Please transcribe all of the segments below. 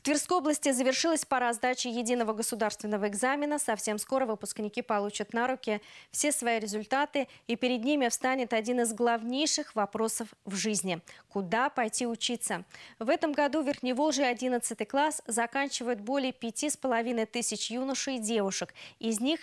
Тверской области завершилась пора сдачи единого государственного экзамена. Совсем скоро выпускники получат на руки все свои результаты, и перед ними встанет один из главнейших вопросов в жизни – куда пойти учиться. В этом году в Верхневолжье 11 класс заканчивают более 5500 юношей и девушек. Из них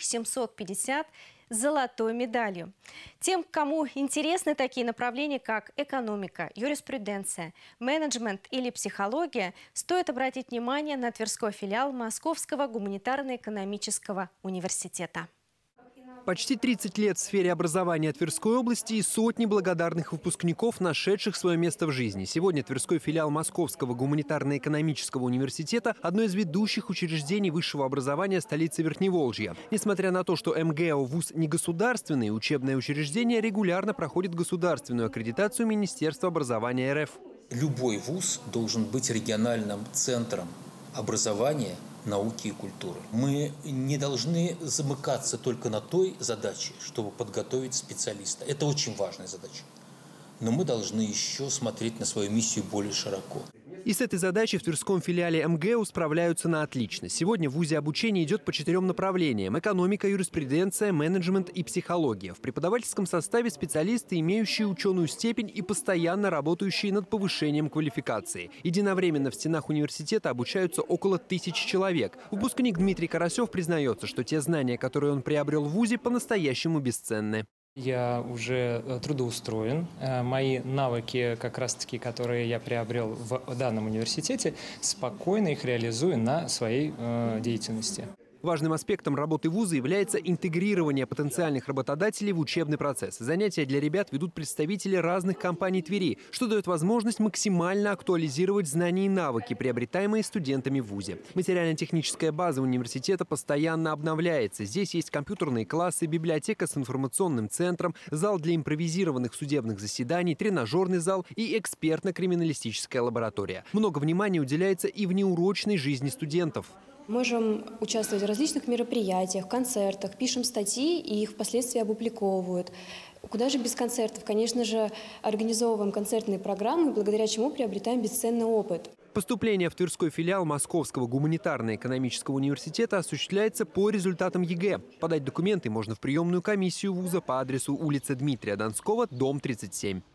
750 – с золотой медалью. Тем, кому интересны такие направления, как экономика, юриспруденция, менеджмент или психология, стоит обратить внимание на Тверской филиал Московского гуманитарно-экономического университета. Почти 30 лет в сфере образования Тверской области и сотни благодарных выпускников, нашедших свое место в жизни. Сегодня Тверской филиал Московского гуманитарно-экономического университета – одно из ведущих учреждений высшего образования столицы Верхневолжья. Несмотря на то, что МГУ вуз не государственный, учебное учреждение регулярно проходит государственную аккредитацию Министерства образования РФ. Любой вуз должен быть региональным центром образования, науки и культуры. Мы не должны замыкаться только на той задаче, чтобы подготовить специалиста. Это очень важная задача. Но мы должны еще смотреть на свою миссию более широко. И с этой задачей в Тверском филиале МГУ справляются на отлично. Сегодня в вузе обучение идет по 4 направлениям – экономика, юриспруденция, менеджмент и психология. В преподавательском составе специалисты, имеющие ученую степень и постоянно работающие над повышением квалификации. Единовременно в стенах университета обучаются около 1000 человек. Выпускник Дмитрий Карасев признается, что те знания, которые он приобрел в вузе, по-настоящему бесценны. Я уже трудоустроен. Мои навыки, как раз-таки, которые я приобрел в данном университете, спокойно их реализую на своей деятельности. Важным аспектом работы вуза является интегрирование потенциальных работодателей в учебный процесс. Занятия для ребят ведут представители разных компаний Твери, что дает возможность максимально актуализировать знания и навыки, приобретаемые студентами в вузе. Материально-техническая база университета постоянно обновляется. Здесь есть компьютерные классы, библиотека с информационным центром, зал для импровизированных судебных заседаний, тренажерный зал и экспертно-криминалистическая лаборатория. Много внимания уделяется и внеурочной жизни студентов. Можем участвовать в различных мероприятиях, концертах, пишем статьи и их впоследствии опубликовывают. Куда же без концертов? Конечно же, организовываем концертные программы, благодаря чему приобретаем бесценный опыт. Поступление в Тверской филиал Московского гуманитарно-экономического университета осуществляется по результатам ЕГЭ. Подать документы можно в приемную комиссию вуза по адресу улица Дмитрия Донского, дом 37.